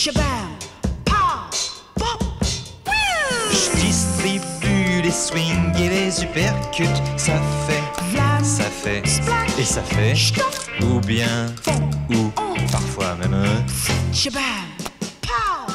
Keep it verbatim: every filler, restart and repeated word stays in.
Shabam, pow, pop. Je distribue les swings et les uppercuts. Ça fait, Vlam, ça fait, splash, et ça fait, stop, ou bien, ou parfois même. shabam, pow.